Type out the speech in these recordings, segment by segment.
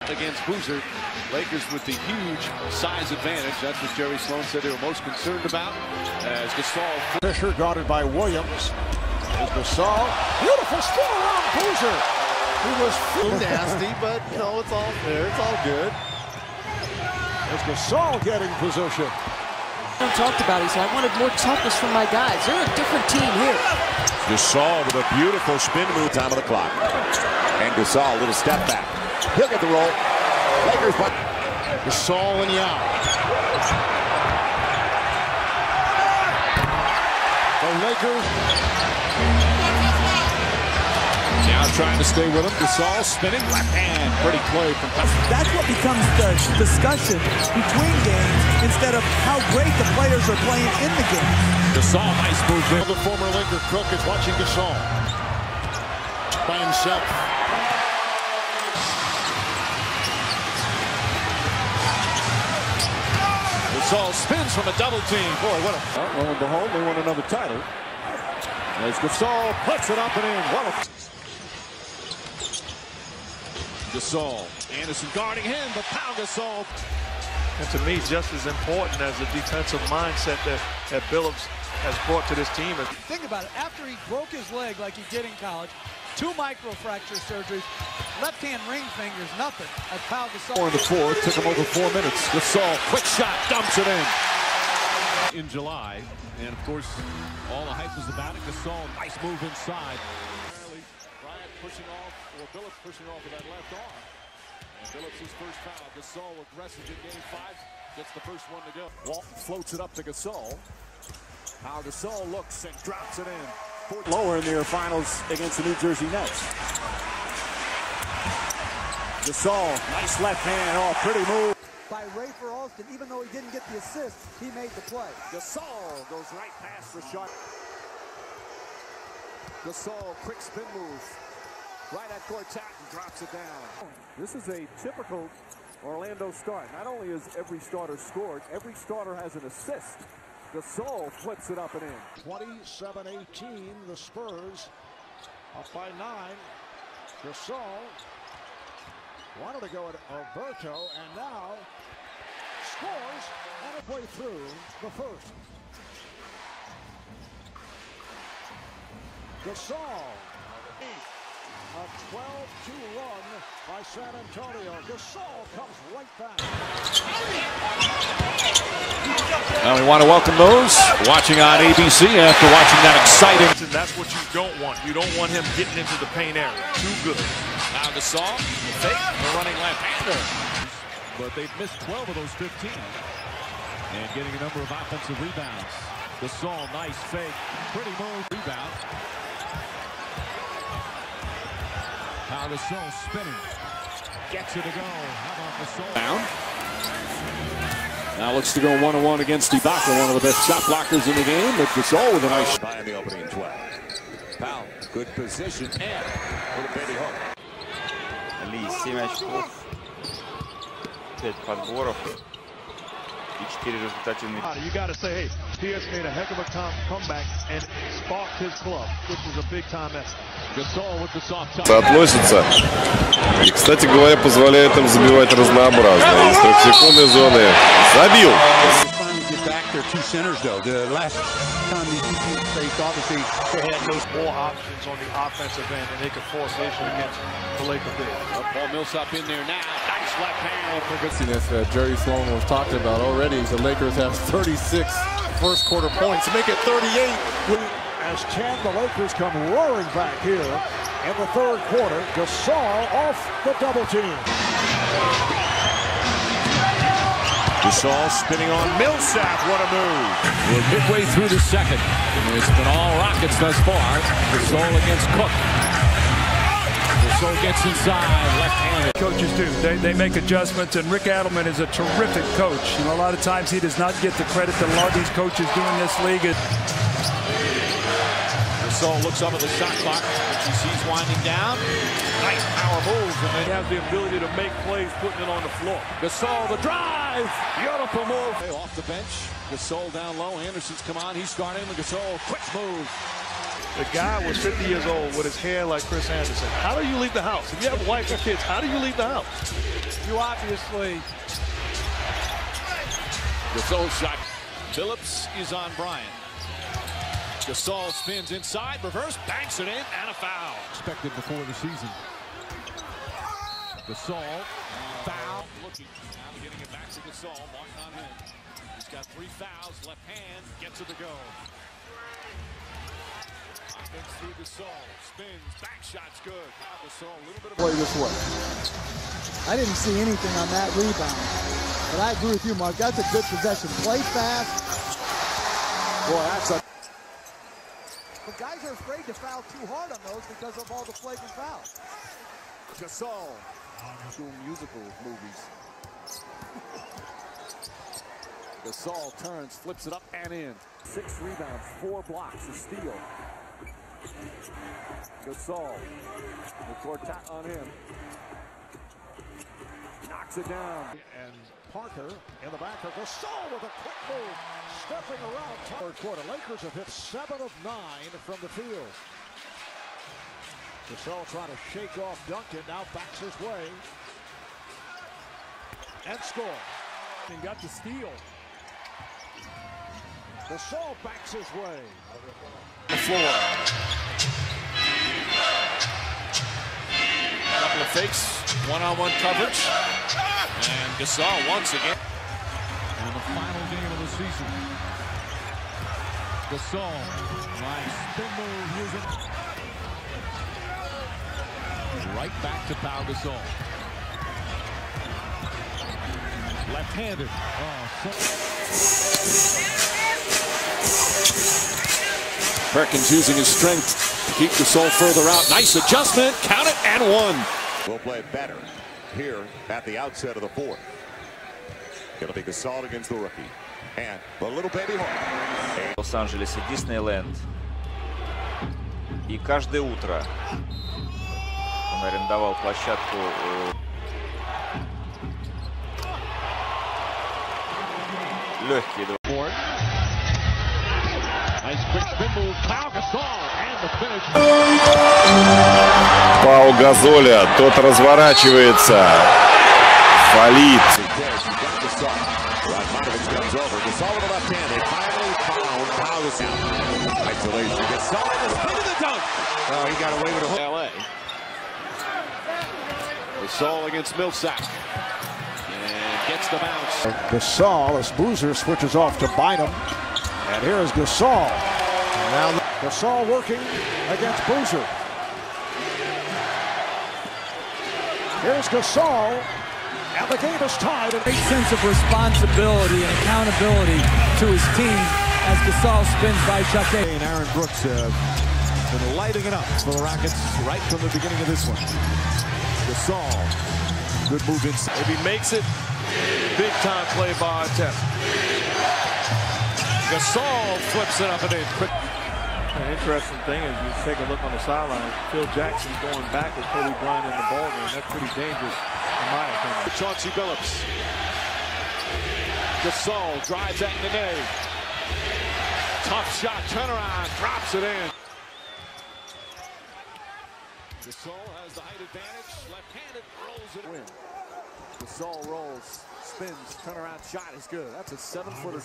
Against Boozer, Lakers with the huge size advantage. That's what Jerry Sloan said they were most concerned about. As Gasol. Fisher guarded by Williams. There's Gasol. Beautiful spin around Boozer. He was nasty, but you know, it's all fair. It's all good. There's Gasol getting position. Talked about it. He said, I wanted more toughness from my guys. They're a different team here. Gasol with a beautiful spin move. Time of the clock. And Gasol, little step back. He'll get the roll. Lakers, but Gasol and Yao. The Lakers. Now trying to stay with him. Gasol spinning left hand. Pretty play from. That's what becomes the discussion between games instead of how great the players are playing in the game. Gasol, nice move there. The former Laker crook is watching Gasol by himself. Gasol spins from a double team. Boy, what a... Lo and behold, they won another title. As Gasol puts it up and in. What a... Gasol. Anderson guarding him, but Pau Gasol. And to me, just as important as the defensive mindset that Billups has brought to this team. Think about it. After he broke his leg like he did in college, 2 microfracture surgeries, left-hand ring fingers, nothing. As Pau Gasol. In the fourth, took him over 4 minutes. Gasol, quick shot, dumps it in. In July, and of course, all the hype was about it. Gasol, nice move inside. Bryant pushing off, or Billups pushing off with that left arm. And Billups' first foul. Gasol aggressive in game 5, gets the first one to go. Walton floats it up to Gasol. Pau Gasol looks and drops it in. Lower in their finals against the New Jersey Nets. Gasol, nice left hand, oh, pretty move. By Rafer Alston, even though he didn't get the assist, he made the play. Gasol goes right past the shot. Gasol, quick spin move. Right at Gortat and drops it down. This is a typical Orlando start. Not only has every starter scored, every starter has an assist. Gasol flips it up and in. 27-18, the Spurs up by 9. Gasol wanted to go at Alberto and now scores halfway through the first. Gasol. A 12-2 run by San Antonio. Gasol comes right back. Well, we want to welcome those watching on ABC after watching that exciting. And that's what you don't want. You don't want him getting into the paint area. Too good. Now Gasol, fake, the running left-hander. But they've missed 12 of those 15. And getting a number of offensive rebounds. Gasol, nice fake. Pretty move. Rebound. Pau Gasol spinning. Gets it to go. How about Gasol? Down. Now looks to go 1-on-1 against Ibaka, one of the best shot blockers in the game. But Gasol with a nice by in the opening 12. Pau, good position and with a baby hook. Ли 7 очков, 5 подборов и 4 результативных. You got to say, hey, he has made a heck of a comeback and sparked his club, which is a big time effort. Gasol with the soft touch. Относится. И, кстати говоря, позволяет им забивать разнообразно. Из трехсекундной зоны забил. Their 2 centers, though. The last time these two teams faced, obviously, They had those more options on the offensive end, and they could force issue against the Lakers big. Paul Millsap in there now. Nice left hand. As Jerry Sloan was talking about already, the Lakers have 36 first quarter points. Make it 38. As 10, the Lakers come roaring back here in the third quarter. Gasol off the double team. Gasol spinning on Millsap. What a move. We're midway through the second. It's been all Rockets thus far. Gasol against Cook. Gasol gets inside, left-handed. Coaches do. They make adjustments, and Rick Adelman is a terrific coach. You know, a lot of times he does not get the credit that a lot of these coaches do in this league. Gasol looks up at the shot clock, which he sees winding down. Nice power move, and They have the ability to make plays putting it on the floor. Gasol, the drive. Beautiful move. Off the bench. Gasol down low. Anderson's come on. He's starting. Gasol, quick move. The guy was 50 years old with his hair like Chris Anderson. How do you leave the house? If you have a wife or kids, how do you leave the house? You obviously. Gasol shot. Phillips is on Bryant. Gasol spins inside, reverse, banks it in, and a foul. Expected before the season. Gasol, foul. Looking, now getting it back to Gasol, marking on him. He's got 3 fouls, left hand, gets it to go. Offense through Gasol, spins, back shot's good. Now Gasol, a little bit of play this way. I didn't see anything on that rebound, but I agree with you, Mark. That's a good possession. Play fast. Boy, that's a. But guys are afraid to foul too hard on those because of all the flagrant fouls. Gasol doing musical movies. Gasol turns, flips it up and in. 6 rebounds, 4 blocks, a steal. Gasol, the Gortat on him. Knocks it down. And Parker in the back of Gasol with a quick move, stepping around. Third quarter, Lakers have hit 7 of 9 from the field. Gasol trying to shake off Duncan, now backs his way. And score. And got the steal. Gasol backs his way. The floor. Couple of fakes, one-on-one coverage. And Gasol once again. In the final game of the season. Gasol, nice spin move using. Right back to Pau Gasol. Left-handed. Perkins using his strength to keep Gasol further out. Nice adjustment, count it, and 1. We'll play better here at the outset of the 4th. It'll be Gasol against the rookie. And the little baby horn. В Лос-Анджелесе Диснейленд. И каждое утро он арендовал площадку. Легкий. Пау Газоля, тот разворачивается, фалит. Gasol against Millsap. And gets the bounce. Gasol as Boozer switches off to Bynum. And here is Gasol. Now Gasol working against Boozer. Here's Gasol. And the game is tied. A great sense of responsibility and accountability to his team as Gasol spins by Chuck A. And Aaron Brooks been lighting it up for the Rockets right from the beginning of this one. Gasol, good move inside. If he makes it, big time play by Artest. Gasol flips it up and in. Quick. An interesting thing is you take a look on the sideline. Phil Jackson going back with Kobe Bryant in the ballgame. That's pretty dangerous, in my opinion. Chauncey Billups. Gasol drives at Nene. Tough shot, turnaround, drops it in. Gasol has the height advantage. Left-handed, rolls it in. Gasol rolls, spins, turnaround shot is good. That's a 7-footer.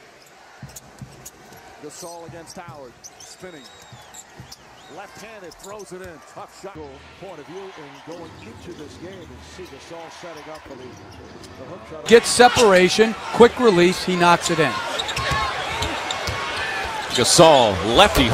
Gasol against Howard, spinning. Left-handed, throws it in. Tough shot. Point of view in going into this game and see Gasol setting up for the hook shot. Gets separation, quick release, he knocks it in. Gasol, lefty.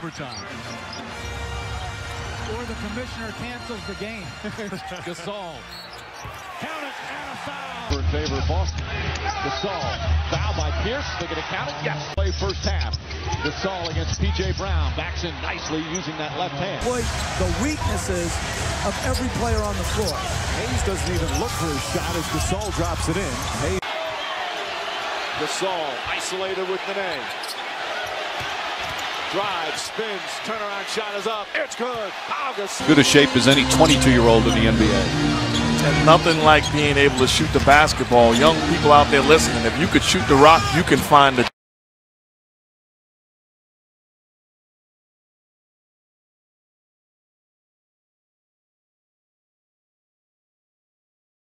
Or the commissioner cancels the game. Gasol. Count it, and a foul. In favor of Boston. Gasol, foul by Pierce. They're going to count it. Yes. Play first half. Gasol against P.J. Brown. Backs in nicely using that left hand. Boy, the weaknesses of every player on the floor. Hayes doesn't even look for his shot as Gasol drops it in. Hayes. Gasol isolated with Nene. Drive, spins, turnaround shot is up. It's good. Good a shape as any 22-year-old in the NBA. And nothing like being able to shoot the basketball. Young people out there listening, if you could shoot the rock, you can find the